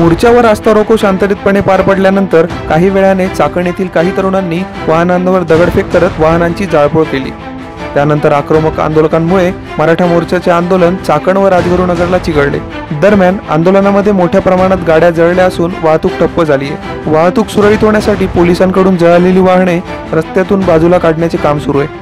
मोर्चा व रास्ता रोको शांततेतपणे पार पडल्यानंतर काही वेळाने चाकण येथील काही तरुणांनी वाहनांवर दगडफेक करत वाहनांची जाळपोळ केली। त्यानंतर आक्रमक आंदोलकांमुळे मराठा मोर्चाचे आंदोलन चाकण व राजगुरुनगरला चिघळले। दरम्यान आंदोलनामध्ये मोठ्या प्रमाणात गाड्या जळल्या असून वाहतूक ठप्प झाली आहे। वाहतूक सुरळीत होण्यासाठी पोलिसांकडून जळालेली वाहने रस्त्यातून बाजूला काढण्याचे काम सुरू आहे।